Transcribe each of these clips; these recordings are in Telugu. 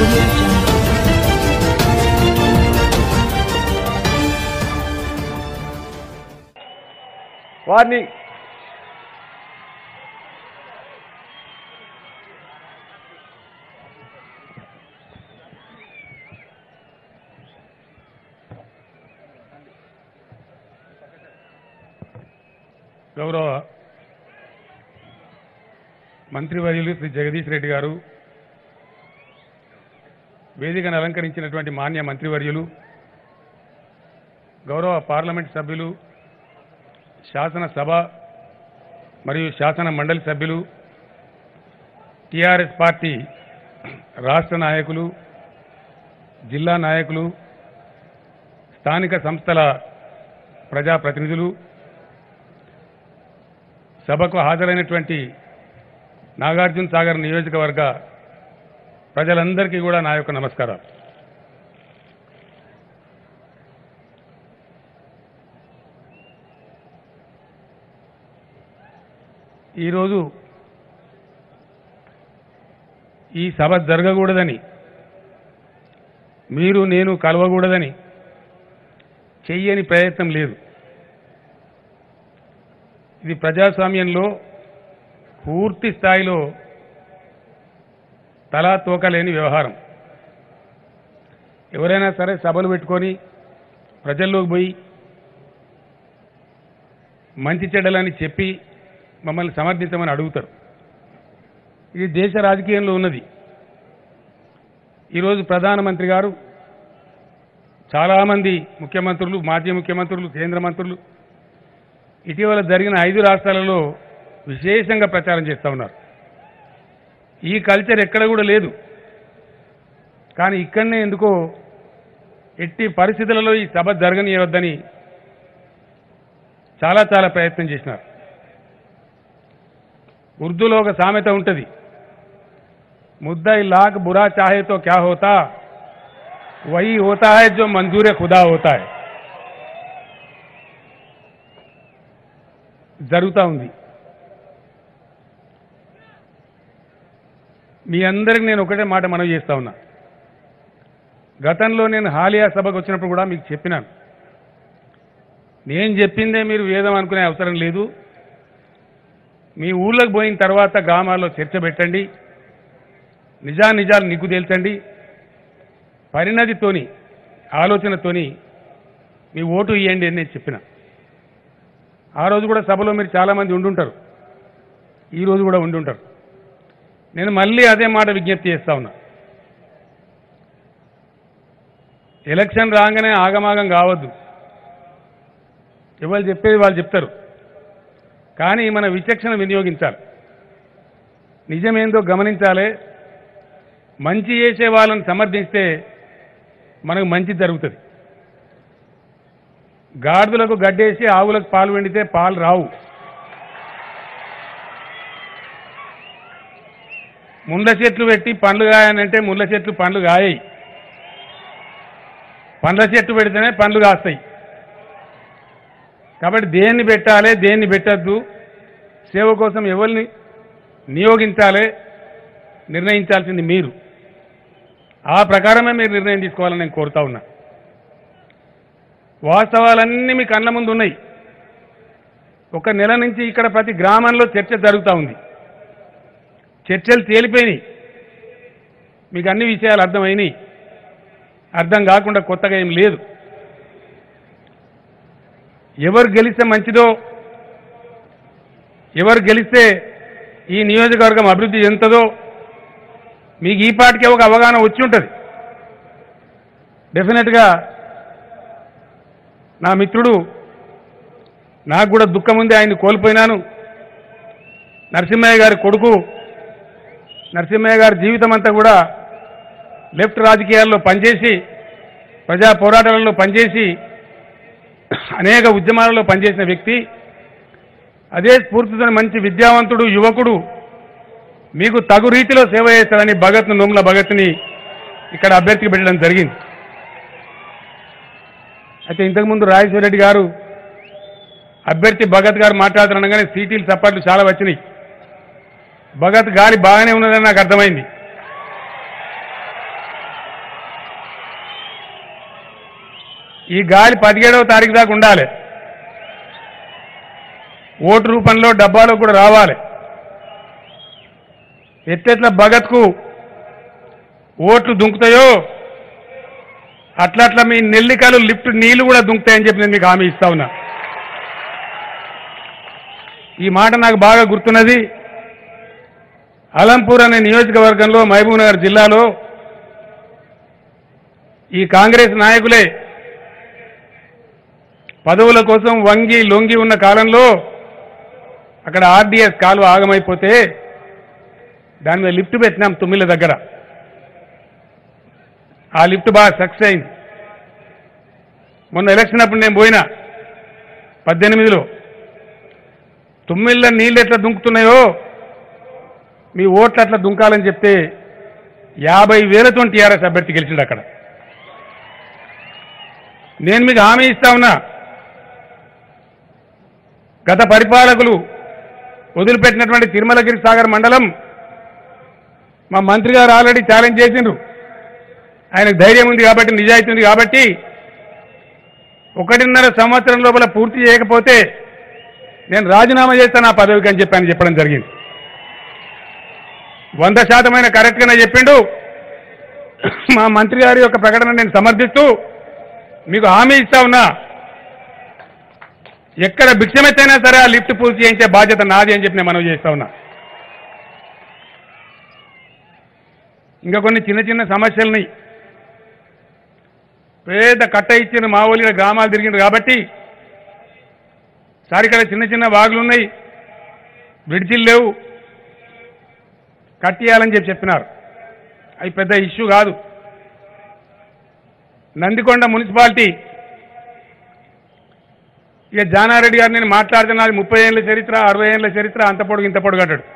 audio jungle. Warning. గౌరవ మంత్రివర్యులు శ్రీ జగదీష్ రెడ్డి గారు, వేదికను అలంకరించినటువంటి మాన్య మంత్రివర్యులు, గౌరవ పార్లమెంట్ సభ్యులు, శాసనసభ మరియు శాసన మండలి సభ్యులు, టీఆర్ఎస్ పార్టీ రాష్ట్ర నాయకులు, జిల్లా నాయకులు, స్థానిక సంస్థల ప్రజాప్రతినిధులు, సభకు హాజరైనటువంటి నాగార్జున సాగర్ నియోజకవర్గ ప్రజలందరికీ కూడా నా యొక్క నమస్కారాలు. ఈరోజు ఈ సభ జరగకూడదని, మీరు నేను కలవకూడదని చెయ్యని ప్రయత్నం లేదు. ఇది ప్రజాస్వామ్యంలో పూర్తి స్థాయిలో తలా తోకలేని వ్యవహారం. ఎవరైనా సరే సభలు పెట్టుకొని ప్రజల్లోకి పోయి మంచి చెడ్డలని చెప్పి మమ్మల్ని సమర్థించమని అడుగుతారు. ఇది దేశ రాజకీయంలో ఉన్నది. ఈరోజు ప్రధానమంత్రి గారు, చాలామంది ముఖ్యమంత్రులు, మాజీ ముఖ్యమంత్రులు, కేంద్ర మంత్రులు ఇటీవల జరిగిన 5 రాష్ట్రాలలో విశేషంగా ప్రచారం చేస్తూ ఉన్నారు. ఈ కల్చర్ ఎక్కడ కూడా లేదు. కానీ ఇక్కడనే ఎందుకో ఎట్టి పరిస్థితులలో ఈ సభ జరగనీయవద్దని చాలా ప్రయత్నం చేసినారు. ఉర్దూలో ఒక సామెత ఉంటుంది, ముద్దయి లాక్ బురా చాహే తో క్యా హోతా వహీ హోతా హై జో మంజూరే ఖుదా హోతా హై. జరుగుతూ ఉంది. మీ అందరికి నేను ఒకటే మాట మనవి చేస్తా ఉన్నా. గతంలో నేను హాలియా సభకు వచ్చినప్పుడు కూడా మీకు చెప్పినాను, నేను చెప్పిందే మీరు వేదం అనుకునే అవసరం లేదు. మీ ఊళ్ళకి పోయిన తర్వాత గ్రామాల్లో చర్చ పెట్టండి, నిజాలు నీకు తేల్చండి, పరిణతితోని ఆలోచనతోని మీ ఓటు ఇవ్వండి అని నేను చెప్పిన. ఆ రోజు కూడా సభలో మీరు చాలామంది ఉండుంటారు, ఈ రోజు కూడా ఉండుంటారు. నేను మళ్ళీ అదే మాట విజ్ఞప్తి చేస్తా ఉన్నా. ఎలక్షన్ రాగానే ఆగమాగం కావద్దు. ఎవరు చెప్పేది వాళ్ళు చెప్తారు. కానీ మన విచక్షణ వినియోగించాలి, నిజమేందో గమనించాలి. మంచి చేసే వాళ్ళని సమర్థిస్తే మనకు మంచి జరుగుతుంది. గాడిదలకు గడ్డేసి ఆవులకు పాలు వెండితే పాలు రావు. ముళ్ళ చెట్లు పెట్టి పండ్లు కాయనంటే ముళ్ళ చెట్లు పండ్లు కాయాయి. పండ్ల చెట్టు పెడితేనే పండ్లు కాస్తాయి. కాబట్టి దేన్ని పెట్టాలి, దేన్ని పెట్టద్దు, సేవ కోసం ఎవరిని నియోగించాలి నిర్ణయించాల్సింది మీరు. ఆ ప్రకారమే మీరు నిర్ణయం తీసుకోవాలని నేను కోరుతా ఉన్నా. వాస్తవాలన్నీ మీ కళ్ళ ముందు ఉన్నాయి. ఒక నెల నుంచి ఇక్కడ ప్రతి గ్రామంలో చర్చ జరుగుతూ ఉంది. చర్చలు తేలిపోయినాయి. మీకు అన్ని విషయాలు అర్థమైనాయి. అర్థం కాకుండా కొత్తగా ఏం లేదు. ఎవరు గెలిస్తే మంచిదో, ఎవరు గెలిస్తే ఈ నియోజకవర్గం అభివృద్ధి చెందుతుందో మీకు ఈ పాటికే ఒక అవగాహన వచ్చి ఉంటుంది. డెఫినెట్గా నా మిత్రుడు, నాకు కూడా దుఃఖం ఉంది, ఆయన్ని కోల్పోయినాను. నరసింహయ్య గారి కొడుకు, నరసింహయ్య గారి జీవితం అంతా కూడా లెఫ్ట్ రాజకీయాల్లో పనిచేసి, ప్రజా పోరాటాలలో పనిచేసి, అనేక ఉద్యమాలలో పనిచేసిన వ్యక్తి. అదే స్ఫూర్తితో మంచి విద్యావంతుడు, యువకుడు, మీకు తగు రీతిలో సేవ చేస్తారని నోముల భగత్ని ఇక్కడ అభ్యర్థికి పెట్టడం జరిగింది. అయితే ఇంతకుముందు రాజేశ్వర రెడ్డి గారు అభ్యర్థి భగత్ గారు మాట్లాడుతుండగానే సీటీలు చప్పట్లు చాలా వచ్చినాయి. భగత్ గాలి బాగానే ఉన్నదని నాకు అర్థమైంది. ఈ గాలి 17వ తారీఖు దాకా ఉండాలి. ఓటు రూపంలో డబ్బాలో కూడా రావాలి. ఎట్లెట్లా భగత్కు ఓట్లు దుంకుతాయో అట్లట్లా మీ నెల్లికలు లిఫ్ట్ నీళ్లు కూడా దుంకుతాయని చెప్పి నేను మీకు హామీ ఇస్తా ఉన్నా. ఈ మాట నాకు బాగా గుర్తున్నది. అలంపూర్ అనే నియోజకవర్గంలో మహబూబ్నగర్ జిల్లాలో ఈ కాంగ్రెస్ నాయకులే పదవుల కోసం వంగి లొంగి ఉన్న కాలంలో అక్కడ ఆర్డీఎస్ కాలువ ఆగమైపోతే దాని మీద లిఫ్ట్ పెట్టినాం తుమ్మిళ్ళ దగ్గర. ఆ లిఫ్ట్ బాగా సక్సెస్ అయింది. మొన్న ఎలక్షన్ అప్పుడు నేను పోయినా 18లో తుమ్మిళ్ళ నీళ్ళు ఎట్లా దుంకుతున్నాయో మీ ఓట్లు అట్లా దుంకాలని చెప్తే 50,000తో టీఆర్ఎస్ అభ్యర్థి గెలిచిండు అక్కడ. నేను మీకు హామీ ఇస్తా ఉన్నా, గత పరిపాలకులు వదిలిపెట్టినటువంటి తిరుమలగిరి సాగర్ మండలం మా మంత్రి గారు ఆల్రెడీ ఛాలెంజ్ చేసిండ్రు. ఆయనకు ధైర్యం ఉంది కాబట్టి, నిజాయితీ ఉంది కాబట్టి 1.5 సంవత్సరం లోపల పూర్తి చేయకపోతే నేను రాజీనామా చేస్తాను ఆ పదవికి అని చెప్పి ఆయన చెప్పడం జరిగింది. 100% కరెక్ట్గానే చెప్పిండు. మా మంత్రి గారి యొక్క ప్రకటన నేను సమర్థిస్తూ మీకు హామీ ఇస్తా ఉన్నా, ఎక్కడ భిక్షమెత్తైనా సరే ఆ లిఫ్ట్ పూర్తి చేయించే బాధ్యత నాది అని చెప్పి నేను మనవి చేస్తా ఉన్నా. ఇంకా కొన్ని చిన్న చిన్న సమస్యలని పేద కట్ట ఇచ్చిన మావోలిగా గ్రామాలు తిరిగింది కాబట్టి సార్ ఇక్కడ చిన్న చిన్న వాగులు ఉన్నాయి, బ్రిడ్జిలు లేవు, కట్టియాలని చెప్పినారు. అవి పెద్ద ఇష్యూ కాదు. నందికొండ మున్సిపాలిటీ ఇక జానారెడ్డి గారు నేను మాట్లాడుతున్నది 30 ఏళ్ల చరిత్ర, 60 ఏళ్ల చరిత్ర, అంత పొడుగు ఇంత పొడుగు అంటాడు.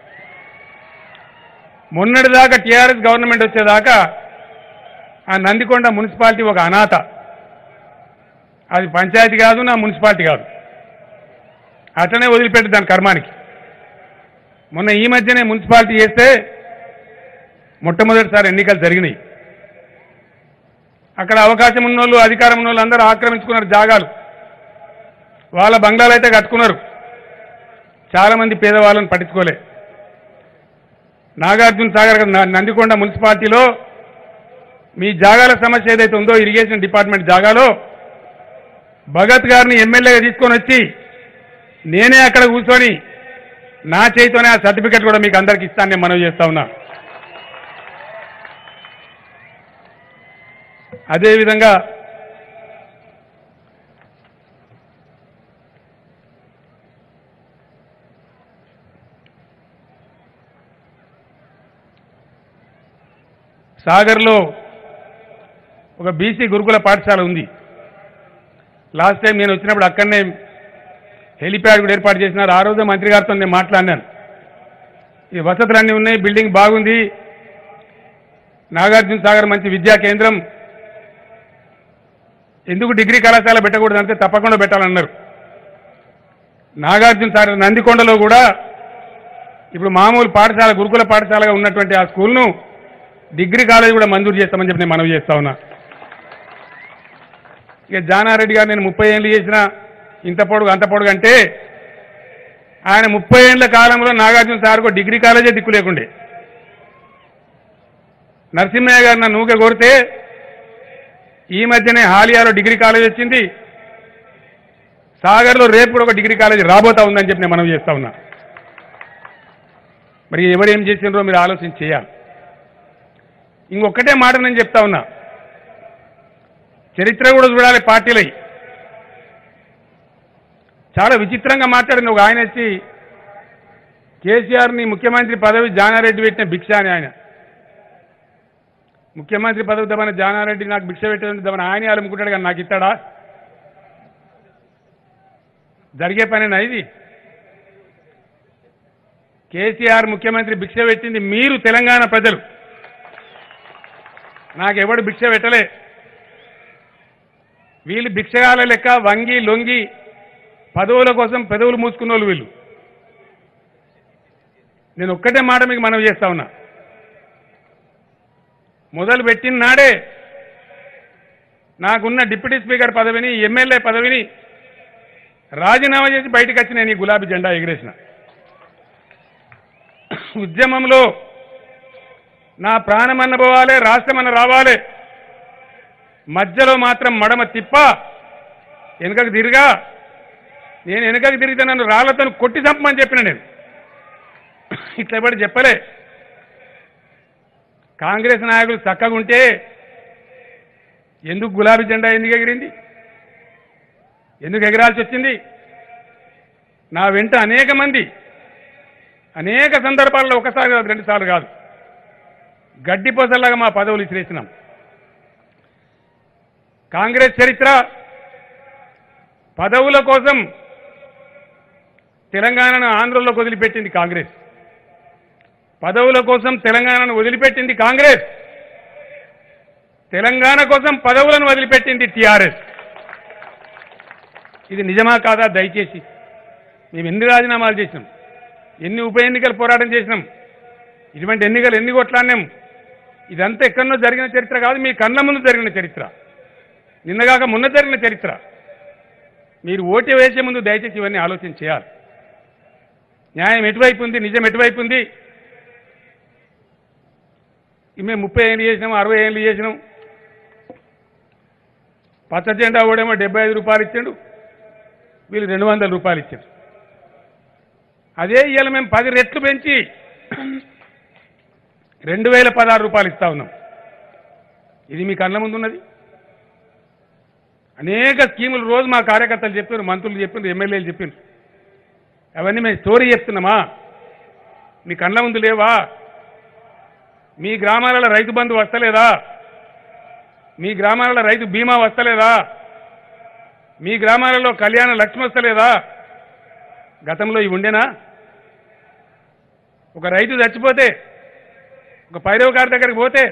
మొన్నటిదాకా టీఆర్ఎస్ గవర్నమెంట్ వచ్చేదాకా ఆ నందికొండ మున్సిపాలిటీ ఒక అనాథ. అది పంచాయతీ కాదు, నా మున్సిపాలిటీ కాదు, అట్లనే వదిలిపెట్టి దాని కర్మానికి. మొన్న ఈ మధ్యనే మున్సిపాలిటీ చేస్తే మొట్టమొదటిసారి ఎన్నికలు జరిగినాయి. అక్కడ అవకాశం ఉన్నోళ్ళు, అధికారం ఉన్నోళ్ళు అందరూ ఆక్రమించుకున్నారు జాగాలు. వాళ్ళ బంగ్లాలు అయితే కట్టుకున్నారు. చాలామంది పేదవాళ్ళని పట్టించుకోలే. నాగార్జున సాగర్ నందికొండ మున్సిపాలిటీలో మీ జాగాల సమస్య ఏదైతే ఉందో ఇరిగేషన్ డిపార్ట్మెంట్ జాగాలో భగత్ గారిని ఎమ్మెల్యేగా తీసుకొని వచ్చి నేనే అక్కడ కూర్చొని నా చేతితోనే ఆ సర్టిఫికెట్ కూడా మీకు అందరికి ఇస్తాను నేను మనవి చేస్తా ఉన్నా. అదేవిధంగా సాగర్లో ఒక బీసీ గురుకుల పాఠశాల ఉంది. లాస్ట్ టైం నేను వచ్చినప్పుడు అక్కడనే హెలిప్యాడ్ కూడా ఏర్పాటు చేసినారు. ఆ రోజు మంత్రి గారితో నేను మాట్లాడినాను. ఈ వసతులన్నీ ఉన్నాయి, బిల్డింగ్ బాగుంది, నాగార్జున సాగర్ మంచి విద్యా కేంద్రం, ఎందుకు డిగ్రీ కళాశాల పెట్టకూడదంటే తప్పకుండా పెట్టాలన్నారు. నాగార్జున సాగర్ నందికొండలో కూడా ఇప్పుడు మామూలు పాఠశాల, గురుకుల పాఠశాలగా ఉన్నటువంటి ఆ స్కూల్ను డిగ్రీ కాలేజ్ కూడా మంజూరు చేస్తామని చెప్పి నేను మనవి చేస్తా ఉన్నా. ఇక జానారెడ్డి గారు నేను 30 ఏళ్ళు చేసిన ఇంత పొడుగు అంత పొడుగు అంటే ఆయన 30 ఏళ్ల కాలంలో నాగార్జున సార్కు డిగ్రీ కాలేజే దిక్కు లేకుండే. నరసింహయ్య గారు నన్ను ఊకే కోరితే ఈ మధ్యనే హాలియాలో డిగ్రీ కాలేజ్ వచ్చింది. సాగర్లో రేపు కూడా ఒక డిగ్రీ కాలేజ్ రాబోతా ఉందని చెప్పి నేను మనవి చేస్తా ఉన్నా. మరి ఎవరు ఏం చేసినారో మీరు ఆలోచన చేయాలి. ఇంకొకటే మాట నేను చెప్తా ఉన్నా, చరిత్ర కూడా చూడాలి పార్టీలై. చాలా విచిత్రంగా మాట్లాడింది ఒక ఆయన వచ్చి, కేసీఆర్ని ముఖ్యమంత్రి పదవి జానారెడ్డి పెట్టిన భిక్ష అని. ఆయన ముఖ్యమంత్రి పదవి దమన జానారెడ్డి నాకు భిక్ష పెట్టేది దమన ఆయన అలుముకుంటాడు కానీ నాకు ఇస్తాడా? జరిగే పనేనా ఇది? కేసీఆర్ ముఖ్యమంత్రి భిక్ష పెట్టింది మీరు తెలంగాణ ప్రజలు, నాకెవడు భిక్ష పెట్టలే. వీళ్ళు భిక్షగాల లెక్క వంగి లొంగి పదవుల కోసం పెదవులు మూసుకున్న వాళ్ళు వీళ్ళు. నేను ఒక్కటే మాట మీకు మనవి చేస్తా ఉన్నా, మొదలు పెట్టిన నాడే నాకున్న డిప్యూటీ స్పీకర్ పదవిని ఎమ్మెల్యే పదవిని రాజీనామా చేసి బయటకు వచ్చి నేను ఈ గులాబీ జెండా ఎగిరేసిన. ఉద్యమంలో నా ప్రాణమన్న పోవాలి, రాష్ట్రమన్న రావాలి, మధ్యలో మాత్రం మడమ తిప్ప వెనుకకు తిరిగా. నేను వెనుకకు తిరిగితే నన్ను రాళ్లతో కొట్టి చంపమని చెప్పిన. నేను ఇట్లా ఎప్పటి చెప్పలే. కాంగ్రెస్ నాయకులు చక్కగా ఉంటే ఎందుకు గులాబీ జెండా ఎందుకు ఎగిరింది, ఎందుకు ఎగిరాల్సి వచ్చింది? నా వెంట అనేక మంది అనేక సందర్భాల్లో ఒకసారి కాదు, రెండుసార్లు కాదు, గడ్డి పొసల్లాగా మా పదవులు ఇచ్చిరేసినాం. కాంగ్రెస్ చరిత్ర పదవుల కోసం తెలంగాణను ఆంధ్రలోకి వదిలిపెట్టింది కాంగ్రెస్. పదవుల కోసం తెలంగాణను వదిలిపెట్టింది కాంగ్రెస్. తెలంగాణ కోసం పదవులను వదిలిపెట్టింది టీఆర్ఎస్. ఇది నిజమా కాదా? దయచేసి మేము ఎన్ని రాజీనామాలు చేసినాం, ఎన్ని ఉప ఎన్నికలు పోరాటం చేసినాం, ఇటువంటి ఎన్నికలు ఎన్ని కొట్లాడినాం. ఇదంతా ఎక్కడో జరిగిన చరిత్ర కాదు, మీ కళ్ళ ముందు జరిగిన చరిత్ర, నిన్నగాక మొన్న జరిగిన చరిత్ర. మీరు ఓటు వేసే ముందు దయచేసి ఇవన్నీ ఆలోచన చేయాలి. న్యాయం ఎటువైపు ఉంది, నిజం ఎటువైపు ఉంది? మేము 30 ఏళ్ళు చేసినాం, 60 ఏళ్ళు చేసినాం. పచ్చ జెండా ఓడేమో 75 రూపాయలు ఇచ్చాడు, వీళ్ళు 200 రూపాయలు ఇచ్చారు. అదే ఇవాళ మేము 10 రెట్లు పెంచి 2016 రూపాయలు ఇస్తా ఉన్నాం. ఇది మీ కళ్ళ ముందు ఉన్నది. అనేక స్కీములు రోజు మా కార్యకర్తలు చెప్పారు, మంత్రులు చెప్పారు, ఎమ్మెల్యేలు చెప్పారు. అవన్నీ మేము స్టోరీ చెప్తున్నామా? మీ కళ్ళ ముందు లేవా? మీ గ్రామాలలో రైతు బంధు వస్తలేదా? మీ గ్రామాలలో రైతు బీమా వస్తలేదా? మీ గ్రామాలలో కళ్యాణ లక్ష్మి వస్తలేదా? గతంలో ఇవి ఉండేనా? ఒక రైతు చచ్చిపోతే, ఒక పైరవకారి దగ్గరికి పోతే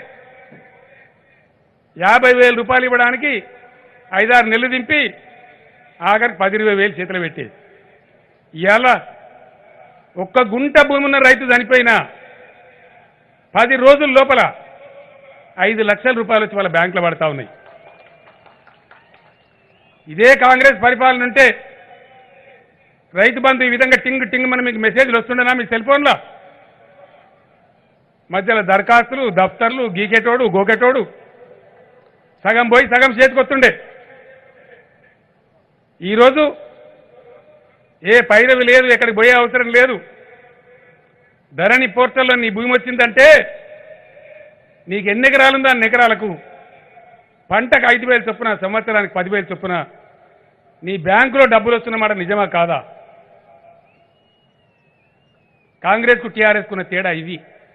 50,000 రూపాయలు ఇవ్వడానికి 5-6 నెలలు దింపి ఆఖరికి 10-20,000 చేతులు పెట్టేది. ఇవాళ ఒక్క గుంట భూమి ఉన్న రైతు చనిపోయినా 10 రోజుల లోపల 5 లక్షల రూపాయలు వచ్చి వాళ్ళ బ్యాంకులో పడతా ఉన్నాయి. ఇదే కాంగ్రెస్ పరిపాలన ఉంటే రైతు బంధు ఈ విధంగా టింగ్ టింగ్ మన మీకు మెసేజ్లు వస్తుండేనా మీ సెల్ ఫోన్లో? మధ్యలో దరఖాస్తులు, దఫ్తర్లు, గీకెటోడు, గోకెటోడు, సగం పోయి సగం చేతికొస్తుండే. ఈరోజు ఏ పైరవి లేదు, ఎక్కడికి పోయే అవసరం లేదు. ధరణి పోర్టల్లో నీ భూమి వచ్చిందంటే నీకు ఎన్ని ఎకరాలుందో అన్ని ఎకరాలకు పంటకు 5,000 చొప్పున, సంవత్సరానికి 10,000 చొప్పున నీ బ్యాంకులో డబ్బులు వస్తున్నమాట నిజమా కాదా? కాంగ్రెస్కు టీఆర్ఎస్కు ఉన్న తేడా ఇది.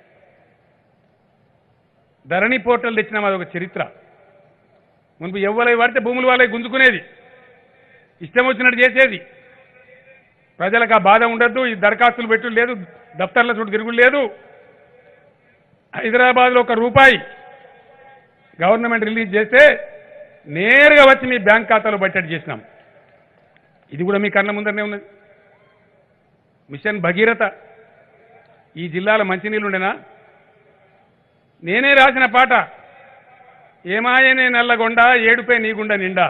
ధరణి పోర్టల్ తెచ్చినాం, అదొక చరిత్ర. మున్పు ఎవ్వరై పడితే భూములు వాళ్ళే గుంజుకునేది, ఇష్టం వచ్చినట్టు చేసేది. ప్రజలకు ఆ బాధ ఉండద్దు, ఈ దరఖాస్తులు పెట్టు లేదు, దఫ్తర్ల చుట్టూ తిరుగుడు లేదు. హైదరాబాద్లో ₹1 గవర్నమెంట్ రిలీజ్ చేస్తే నేరుగా వచ్చి మీ బ్యాంక్ ఖాతాలో బడ్జెట్ చేసినాం. ఇది కూడా మీ కళ్ళ ముందరనే ఉన్నది. మిషన్ భగీరథ, ఈ జిల్లాలో మంచినీళ్ళు ఉండేనా? నేనే రాసిన పాట, ఏమాయనే నల్లగొండ ఏడుపై నీ గుండె నిండా,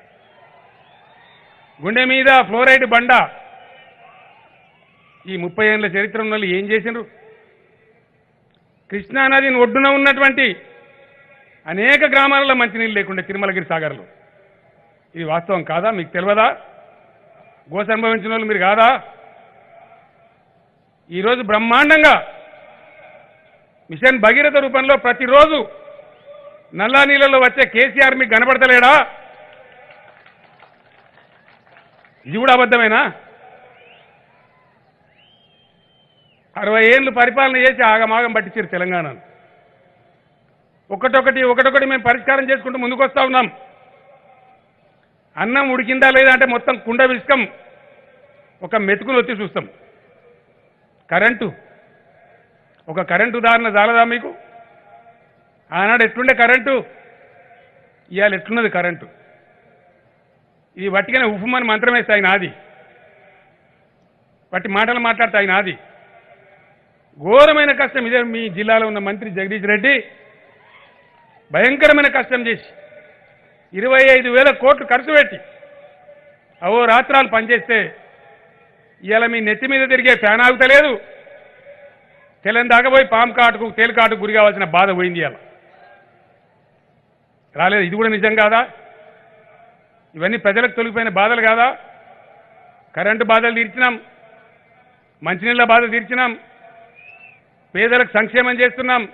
గుండె మీద ఫ్లోరైడ్ బండ. ఈ 30 ఏళ్ల చరిత్ర ఉన్న వాళ్ళు ఏం చేసినారు? కృష్ణానదిని ఒడ్డున ఉన్నటువంటి అనేక గ్రామాలలో మంచినీళ్ళు లేకుండా తిరుమలగిరి సాగర్లో. ఇది వాస్తవం కాదా? మీకు తెలియదా? గోస అనుభవించిన వాళ్ళు మీరు కాదా? ఈరోజు బ్రహ్మాండంగా మిషన్ భగీరథ రూపంలో ప్రతిరోజు నల్లా నీళ్ళలో వచ్చే కేసీఆర్ మీకు కనబడతలేడా? ఇది కూడా అబద్ధమేనా? 60 ఏళ్ళు పరిపాలన చేసి ఆగమాగం పట్టించారు తెలంగాణను. ఒకటొకటి మేము పరిష్కారం చేసుకుంటూ ముందుకు వస్తా ఉన్నాం. అన్నం ఉడికిందా లేదా అంటే మొత్తం కుండ విసుకం ఒక మెతుకులు వచ్చి చూస్తాం. ఒక కరెంటు ఉదాహరణ చాలదా మీకు? ఆనాడు ఎట్లుండే కరెంటు, ఇవాళ ఎట్లున్నది కరెంటు? ఇది వట్టిగానే ఉఫ్మని మంత్రం వేస్తే ఆయన ఆది, వట్టి మాటలు మాట్లాడితే ఆయన ఆది. ఘోరమైన కష్టం. ఇదే మీ జిల్లాలో ఉన్న మంత్రి జగదీష్ రెడ్డి భయంకరమైన కష్టం చేసి 25,000 కోట్లు ఖర్చు పెట్టి అవో రాత్రాలు పనిచేస్తే ఇవాళ మీ నెత్తి మీద తిరిగే ఫ్యాన్ ఆగుతలేదు. తెల్లని దాకపోయి పాము కాటుకు తేలు కాటుకు గురి కావాల్సిన బాధ పోయింది. ఇవాళ రాలేదు. ఇది కూడా నిజం కాదా? ఇవన్నీ ప్రజలకు తొలగిపోయిన బాధలు కాదా? కరెంటు బాధలు తీర్చినాం, మంచినీళ్ళ బాధ తీర్చినాం, పేదలకు సంక్షేమం చేస్తున్నాం.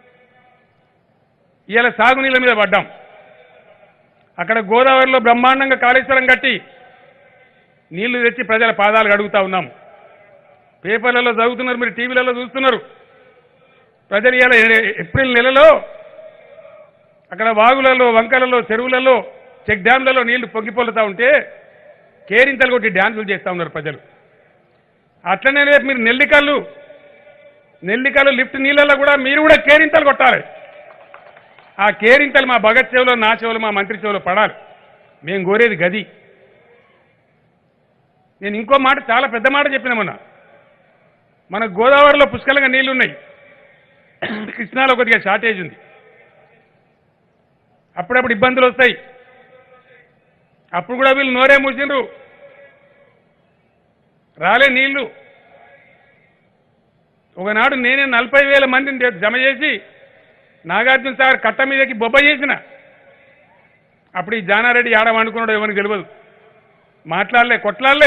ఇవాళ సాగునీళ్ళ మీద పడ్డాం. అక్కడ గోదావరిలో బ్రహ్మాండంగా కాళేశ్వరం కట్టి నీళ్లు తెచ్చి ప్రజల పాదాలు కడుగుతా ఉన్నాం. పేపర్లలో చదువుతున్నారు, మీరు టీవీలలో చూస్తున్నారు. ప్రజలు ఇవాళ ఏప్రిల్ నెలలో అక్కడ వాగులలో, వంకలలో, చెరువులలో, చెక్ డ్యాంలలో నీళ్లు పొంగిపోలుతా ఉంటే కేరింతలు కొట్టి డ్యాన్సులు చేస్తూ ఉన్నారు ప్రజలు. అట్లనే రేపు మీరు నెల్లికల్లు లిఫ్ట్ నీళ్ళల్లో కూడా మీరు కూడా కేరింతలు కొట్టాలి. ఆ కేరింతలు మా భగత్ చెవులో, నా చెవులో, మా మంత్రి చెవులో పడాలి. మేము కోరేది గది. నేను ఇంకో మాట, చాలా పెద్ద మాట చెప్పిన మన గోదావరిలో పుష్కలంగా నీళ్లున్నాయి, కృష్ణాలో కొద్దిగా షార్టేజ్ ఉంది. అప్పుడప్పుడు ఇబ్బందులు వస్తాయి. అప్పుడు కూడా వీళ్ళు నోరే మూసిండ్రు, రాలే నీళ్లు. ఒకనాడు నేనే 40,000 మందిని జమ చేసి నాగార్జున సాగర్ కట్ట మీదకి బొబ్బ చేసిన. అప్పుడు ఈ జానారెడ్డి ఆడ వండుకున్నాడు ఎవరికి తెలియదు. మాట్లాడలే, కొట్లాడలే.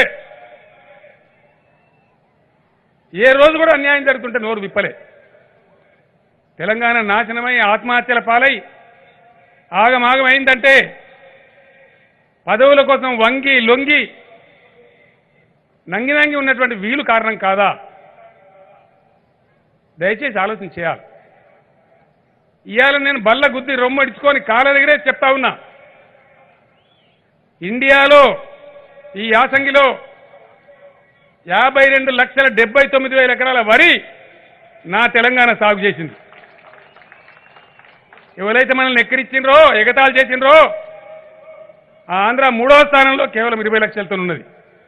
ఏ రోజు కూడా అన్యాయం జరుగుతుంటే నోరు విప్పలే. తెలంగాణ నాశనమై ఆత్మహత్యల పాలై ఆగమాగమైందంటే పదవుల కోసం వంగి లొంగి నంగి ఉన్నటువంటి వీలు కారణం కాదా? దయచేసి ఆలోచన చేయాలి. ఇవాళ నేను బల్ల గుద్ది రొమ్మడిచుకొని కాళ్ళ దగ్గరే చెప్తా ఉన్నా, ఇండియాలో ఈ యాసంగిలో 52,79,000 ఎకరాల వరి నా తెలంగాణ సాగు చేసింది. ఎవరైతే మనల్ని ఎక్కిరిచ్చిండ్రో, ఎగతాలు చేసిండ్రో, ఆ ఆంధ్ర 3వ స్థానంలో కేవలం 20 లక్షలతో ఉన్నది.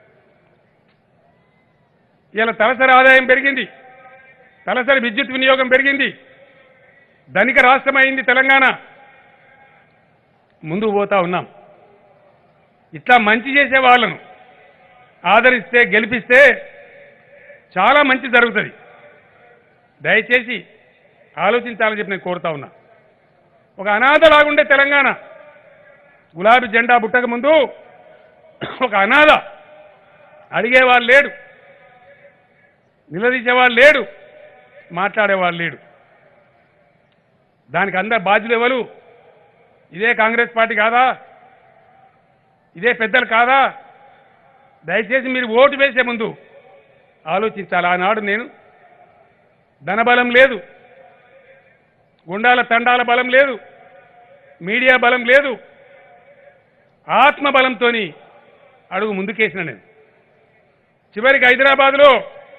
ఇలా తలసరి ఆదాయం పెరిగింది, తలసరి విద్యుత్ వినియోగం పెరిగింది, ధనిక రాష్ట్రమైంది తెలంగాణ. ముందుకు పోతా ఉన్నాం. ఇట్లా మంచి చేసే వాళ్ళను ఆదరిస్తే, గెలిపిస్తే చాలా మంచి జరుగుతుంది. దయచేసి ఆలోచించాలని చెప్పి నేను కోరుతా ఉన్నా. ఒక అనాథలాగుండే తెలంగాణ, గులాబీ జెండా బుట్టక ముందు ఒక అనాథ. అడిగేవాళ్ళు లేడు, నిలదీసేవాళ్ళు లేడు, మాట్లాడేవాళ్ళు లేడు. దానికి అందరు బాధ్యులు ఎవరు? ఇదే కాంగ్రెస్ పార్టీ కాదా? ఇదే పెద్దలు కాదా? దయచేసి మీరు ఓటు వేసే ముందు ఆలోచించాలి. ఆనాడు నేను ధనబలం లేదు, గుండాల తండాల బలం లేదు, మీడియా బలం లేదు, ఆత్మబలంతో అడుగు ముందుకేసిన నేను. చివరికి హైదరాబాద్లో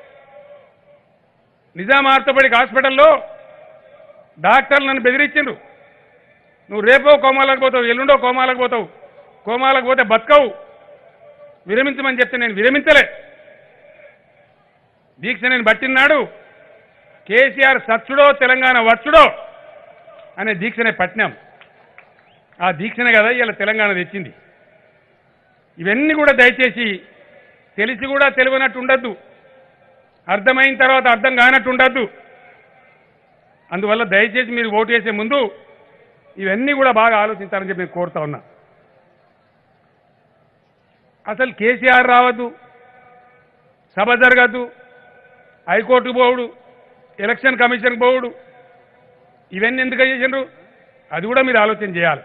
నిజాం ఆర్థోపెడిక్ హాస్పిటల్లో డాక్టర్లు నన్ను బెదిరించిండ్రు. నువ్వు రేపో కోమాలకు పోతావు, ఎల్లుండో కోమాలకు పోతావు, కోమాలకు పోతే బతకవు, విరమించమని చెప్తే నేను విరమించలే. దీక్ష నేను పట్టినాడు కేసీఆర్ సచ్చుడో తెలంగాణ వచ్చుడో అనే దీక్షనే పట్టినాం. ఆ దీక్షనే కదా ఇలా తెలంగాణ తెచ్చింది. ఇవన్నీ కూడా దయచేసి తెలిసి కూడా తెలియనట్టు ఉండద్దు, అర్థమైన తర్వాత అర్థం కానట్టు ఉండద్దు. అందువల్ల దయచేసి మీరు ఓటు వేసే ముందు ఇవన్నీ కూడా బాగా ఆలోచించాలని చెప్పి నేను కోరుతా ఉన్నా. అసలు కేసీఆర్ రావద్దు, సభ జరగద్దు, హైకోర్టుకు పోవుడు, ఎలక్షన్ కమిషన్కి పోవుడు, ఇవన్నీ ఎందుకు చేసిండ్రు? అది కూడా మీరు ఆలోచన చేయాలి.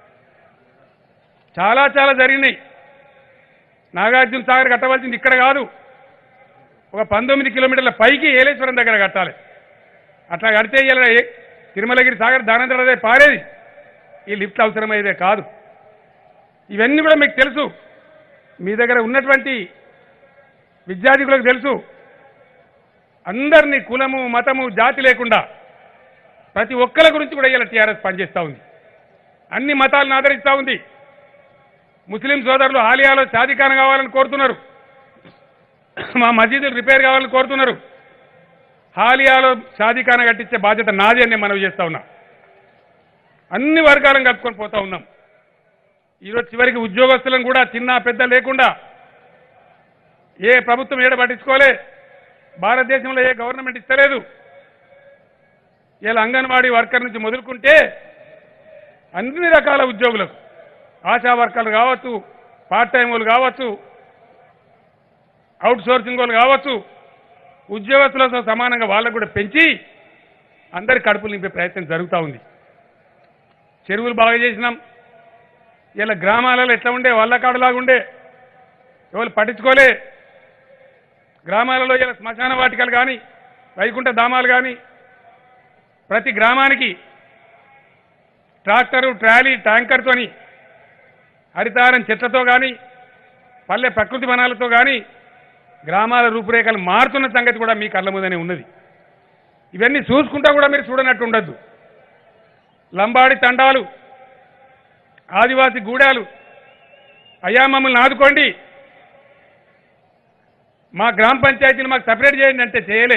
చాలా చాలా జరిగినాయి. నాగార్జున సాగర్ కట్టవలసింది ఇక్కడ కాదు, ఒక 19 కిలోమీటర్ల పైకి ఏలేశ్వరం దగ్గర కట్టాలి. అట్లా కడితే ఇలా తిరుమలగిరి సాగర్ దానంతరదే పారేది. ఈ లిఫ్ట్ అవసరమయ్యేదే కాదు. ఇవన్నీ కూడా మీకు తెలుసు, మీ దగ్గర ఉన్నటువంటి విద్యార్థికులకు తెలుసు. అందరినీ కులము, మతము, జాతి లేకుండా ప్రతి ఒక్కరి గురించి కూడా ఇలా టీఆర్ఎస్ పనిచేస్తూ ఉంది. అన్ని మతాలను ఆదరిస్తూ ఉంది. ముస్లిం సోదరులు ఆలియాలో షాదీఖానా కావాలని కోరుతున్నారు, మా మసీదులు రిపేర్ కావాలని కోరుతున్నారు. హాలియాలో షాదీఖానా కట్టించే బాధ్యత నాది అని నేను మనవి చేస్తా ఉన్నా. అన్ని వర్గాలను కలుపుకొని పోతా ఉన్నాం. ఈరోజు చివరికి ఉద్యోగస్తులను కూడా చిన్న పెద్ద లేకుండా ఏ ప్రభుత్వం ఏడ పట్టించుకోలే, భారతదేశంలో ఏ గవర్నమెంట్ ఇస్తలేదు. ఇలా అంగన్వాడీ వర్కర్ నుంచి మొదలుకుంటే అన్ని రకాల ఉద్యోగులకు, ఆశా వర్కర్లు కావచ్చు, పార్ట్ టైం వాళ్ళు కావచ్చు, అవుట్ సోర్సింగ్ వాళ్ళు కావచ్చు, ఉద్యోగస్తులతో సమానంగా వాళ్ళకు కూడా పెంచి అందరి కడుపులు నింపే ప్రయత్నం జరుగుతూ ఉంది. చెరువులు బాగా చేసినాం. ఇలా గ్రామాలలో ఎట్లా ఉండే వల్లకాడులాగా ఉండే, ఎవరు పట్టించుకోలే. గ్రామాలలో ఇలా శ్మశాన వాటికలు కానీ, వైకుంఠ ధామాలు కానీ, ప్రతి గ్రామానికి ట్రాక్టరు, ట్రాలీ, ట్యాంకర్తోని హరితారం చెట్లతో కానీ, పల్లె ప్రకృతి వనాలతో కానీ గ్రామాల రూపురేఖలు మారుతున్న సంగతి కూడా మీ కళ్ళ ముందనే ఉన్నది. ఇవన్నీ చూసుకుంటా కూడా మీరు చూడనట్టు ఉండద్దు. లంబాడి తండాలు, ఆదివాసీ గూడాలు, అయ్యా మమ్మల్ని ఆదుకోండి, మా గ్రామ పంచాయతీలు మాకు సపరేట్ చేయండి అంటే చేయలే.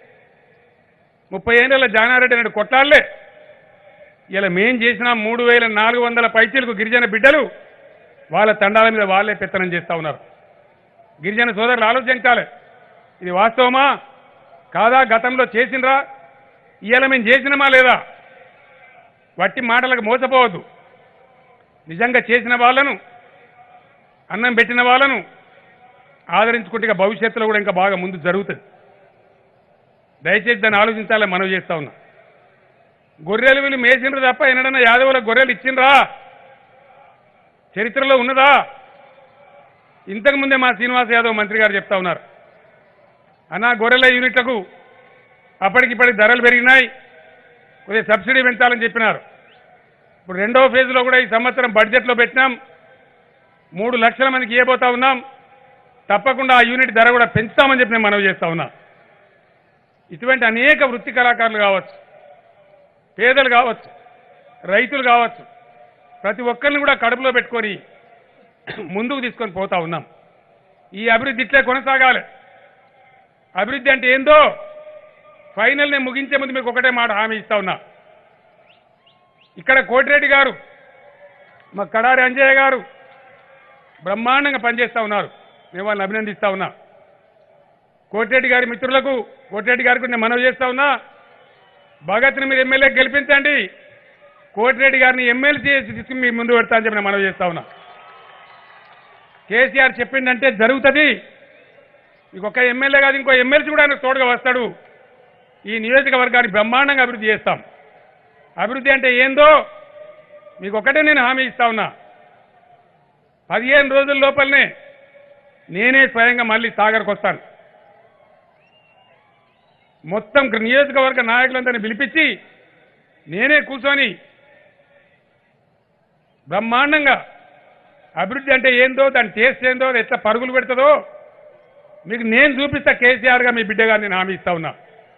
30 ఏళ్ళ జానారెడ్డి నాయుడు కొట్లాడలే. ఇలా మేం చేసిన 3400 పైచీలకు గిరిజన బిడ్డలు వాళ్ళ తండాల మీద వాళ్ళే పెత్తనం చేస్తా ఉన్నారు. గిరిజన సోదరులు ఆలోచించాలి, ఇది వాస్తవమా కాదా, గతంలో చేసినరా, ఇవాళ మేము చేసినమా లేదా. వట్టి మాటలకు మోసపోవద్దు. నిజంగా చేసిన వాళ్ళను, అన్నం పెట్టిన వాళ్ళను ఆదరించుకుంటే భవిష్యత్తులో కూడా ఇంకా బాగా ముందు జరుగుతుంది. దయచేసి దాన్ని ఆలోచించాలని మనవి చేస్తా ఉన్నా. గొర్రెలు వీళ్ళు మేసిండ్రు తప్ప ఎన్నడన్నా యాదవులకు గొర్రెలు ఇచ్చిండ్రా? చరిత్రలో ఉన్నదా? ఇంతకుముందే మా శ్రీనివాస్ యాదవ్ మంత్రి గారు చెప్తా ఉన్నారు, అన్నా గొర్రెల యూనిట్లకు అప్పటికిప్పటికి ధరలు పెరిగినాయి, కొద్దిగా సబ్సిడీ పెంచాలని చెప్పినారు. ఇప్పుడు రెండవ ఫేజ్లో కూడా ఈ సంవత్సరం బడ్జెట్లో పెట్టినాం. 3 లక్షల మందికి ఇవ్వబోతా ఉన్నాం. తప్పకుండా ఆ యూనిట్ ధర కూడా పెంచుతామని చెప్పి నేను మనవి చేస్తా ఉన్నా. ఇటువంటి అనేక వృత్తి కళాకారులు కావచ్చు, పేదలు కావచ్చు, రైతులు కావచ్చు, ప్రతి ఒక్కరిని కూడా కడుపులో పెట్టుకొని ముందుకు తీసుకొని పోతా ఉన్నాం. ఈ అభివృద్ధి ఇట్లే కొనసాగాలి. అభివృద్ధి అంటే ఏందో ఫైనల్ నేను ముగించే ముందు మీకు ఒకటే మాట హామీ ఇస్తా ఉన్నా. ఇక్కడ కోటిరెడ్డి గారు, మా కడారి అంజయ్య గారు బ్రహ్మాండంగా పనిచేస్తూ ఉన్నారు. నేను వాళ్ళని అభినందిస్తా ఉన్నా. కోటిరెడ్డి గారి మిత్రులకు, కోటిరెడ్డి గారికి నేను మనవి చేస్తా ఉన్నా, భగత్ని మీరు ఎమ్మెల్యే గెలిపించండి, కోటిరెడ్డి గారిని ఎమ్మెల్సీ చేసి తీసుకుని మీ ముందు పెడతా అని చెప్పి నేను మనవి చేస్తా ఉన్నా. కేసీఆర్ చెప్పిందంటే జరుగుతుంది. ఇంకొక ఎమ్మెల్యే కాదు, ఇంకో ఎమ్మెల్సీ కూడా ఆయన తోడుగా వస్తాడు. ఈ నియోజకవర్గాన్ని బ్రహ్మాండంగా అభివృద్ధి చేస్తాం. అభివృద్ధి అంటే ఏందో మీకు ఒకటే నేను హామీ ఇస్తా ఉన్నా. 15 రోజుల లోపలనే నేనే స్వయంగా మళ్ళీ సాగర్కి వస్తాను. మొత్తం నియోజకవర్గ నాయకులందరినీ పిలిపించి నేనే కూర్చొని బ్రహ్మాండంగా అభివృద్ధి అంటే ఏందో, దాని టేస్ట్ ఏందో, అది ఎట్లా పరుగులు పెడుతుందో మీకు నేను చూపిస్తా. కేసీఆర్గా మీ బిడ్డగా నేను హామీ ఇస్తా ఉన్నా.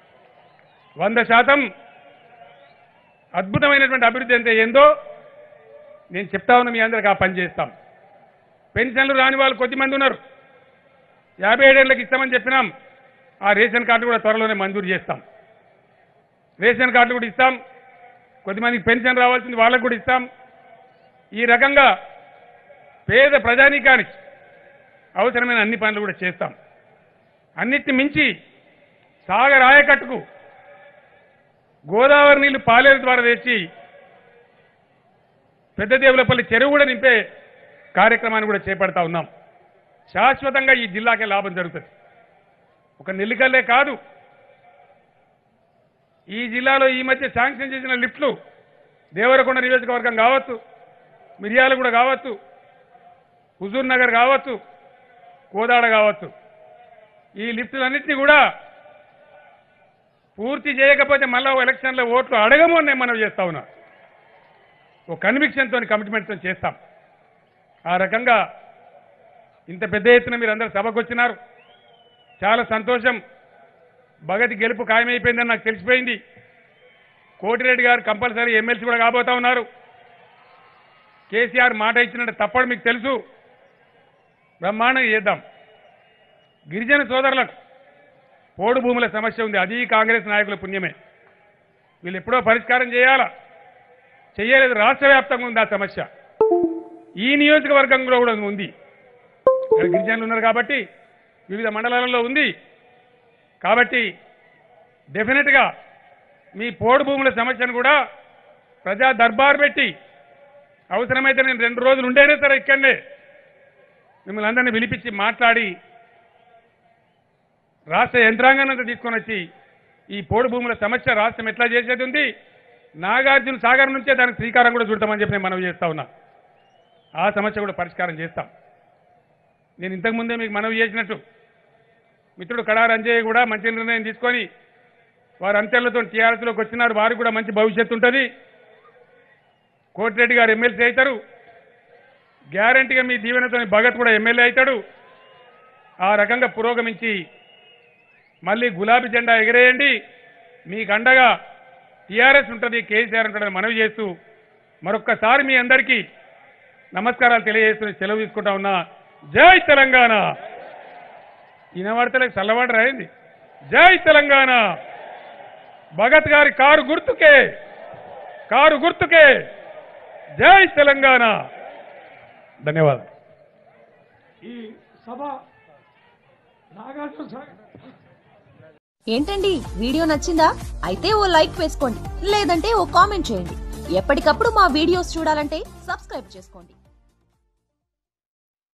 100% అద్భుతమైనటువంటి అభివృద్ధి అంటే ఏందో నేను చెప్తా ఉన్నా. మీ అందరికీ ఆ పని చేస్తాం. పెన్షన్లు రాని వాళ్ళు కొద్దిమంది ఉన్నారు. 57 ఏళ్ళకి ఇస్తామని చెప్పినాం. ఆ రేషన్ కార్డు కూడా త్వరలోనే మంజూరు చేస్తాం. రేషన్ కార్డులు కూడా ఇస్తాం. కొద్దిమందికి పెన్షన్ రావాల్సింది వాళ్ళకు కూడా ఇస్తాం. ఈ రకంగా పేద ప్రజానీకానికి అవసరమైన అన్ని పనులు కూడా చేస్తాం. అన్నిటిని మించి సాగర్ ఆయకట్టుకు గోదావరి నీళ్లు పాలేరు ద్వారా తెచ్చి పెద్దదేవులపల్లి చెరువు కూడా నింపే కార్యక్రమాన్ని కూడా చేపడతా ఉన్నాం. శాశ్వతంగా ఈ జిల్లాకే లాభం జరుగుతుంది. ఒక నెల్లికల్లే కాదు, ఈ జిల్లాలో ఈ మధ్య శాంక్షన్ చేసిన లిఫ్ట్లు దేవరకొండ నియోజకవర్గం కావచ్చు, మిర్యాలగూడ కావచ్చు, హుజూర్ నగర్ కావచ్చు, కోదాడ కావచ్చు, ఈ లిఫ్టులన్నింటినీ కూడా పూర్తి చేయకపోతే మళ్ళా ఎలక్షన్లో ఓట్లు అడగము అని నేను మనవి చేస్తా ఉన్నా. ఓ కన్విక్షన్తో, కమిట్మెంట్తో చేస్తాం. ఆ రకంగా ఇంత పెద్ద ఎత్తున మీరందరూ సభకు వచ్చినారు. చాలా సంతోషం. భగత్ గెలుపు ఖాయమైపోయిందని నాకు తెలిసిపోయింది. కోటిరెడ్డి గారు కంపల్సరీ ఎమ్మెల్సీ కూడా కాబోతా ఉన్నారు. కేసీఆర్ మాట ఇచ్చినట్టు తప్పడు మీకు తెలుసు. బ్రహ్మాండంగా చేద్దాం. గిరిజన సోదరులకు పోడు భూముల సమస్య ఉంది. అది కాంగ్రెస్ నాయకుల పుణ్యమే. వీళ్ళు ఎప్పుడో పరిష్కారం చేయాలా, చెయ్యలేదు. రాష్ట్ర వ్యాప్తంగా ఉంది ఆ సమస్య. ఈ నియోజకవర్గంలో కూడా ఉంది. ఇక్కడ గిరిజనులు ఉన్నారు కాబట్టి వివిధ మండలాలలో ఉంది కాబట్టి డెఫినెట్గా మీ పోడు భూముల సమస్యను కూడా ప్రజా దర్బార్ పెట్టి అవసరమైతే నేను 2 రోజులు ఉండేనే సరే ఇక్కడనే మిమ్మల్ని అందరినీ పిలిపించి మాట్లాడి రాష్ట్ర యంత్రాంగాన్ని తీసుకొని వచ్చి ఈ పోడు భూముల సమస్య రాష్ట్రం ఎట్లా చేసేది ఉంది, నాగార్జున సాగర్ నుంచే దానికి శ్రీకారం కూడా చుడతామని చెప్పి నేను మనవి చేస్తా ఉన్నా. ఆ సమస్య కూడా పరిష్కారం చేస్తాం. నేను ఇంతకుముందే మీకు మనవి చేసినట్టు మిత్రుడు కడారి అంజయ్య కూడా మంచి నిర్ణయం తీసుకొని వారు అంచెలతో టీఆర్ఎస్లోకి వచ్చినారు. వారికి కూడా మంచి భవిష్యత్తు ఉంటుంది. కోటిరెడ్డి గారు ఎమ్మెల్సీ అవుతారు. గ్యారంటీగా మీ దీవెనతో భగత్ కూడా ఎమ్మెల్యే అవుతాడు. ఆ రకంగా పురోగమించి మళ్ళీ గులాబీ జెండా ఎగరేయండి. మీకు అండగా టీఆర్ఎస్ ఉంటుంది, కేసీఆర్ ఉంటుందని మనవి చేస్తూ మరొక్కసారి మీ అందరికీ నమస్కారాలు తెలియజేస్తూ సెలవు తీసుకుంటా ఉన్నా. జై తెలంగాణ. ఈనవాడతలకు చల్లవాడ రాయింది. జై తెలంగాణ. భగత్ గారి కారు గుర్తుకే జై తెలంగాణ. ధన్యవాదాలు. ఈ సభ ఏంటండి వీడియో నచ్చిందా? అయితే ఓ లైక్ వేసుకోండి, లేదంటే ఓ కామెంట్ చేయండి. ఎప్పటికప్పుడు మా వీడియోస్ చూడాలంటే సబ్స్క్రైబ్ చేసుకోండి.